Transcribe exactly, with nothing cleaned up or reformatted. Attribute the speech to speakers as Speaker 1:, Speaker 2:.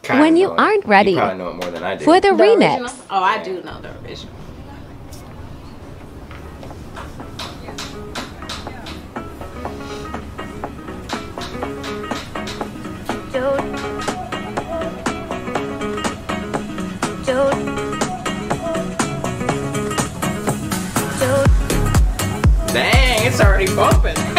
Speaker 1: Kinda
Speaker 2: when you
Speaker 1: know it.
Speaker 2: aren't ready
Speaker 1: You probably know it more than I do.
Speaker 2: for the,
Speaker 3: The
Speaker 2: remix.
Speaker 3: original? Oh, I do know the original.
Speaker 1: Dang, it's already bumping.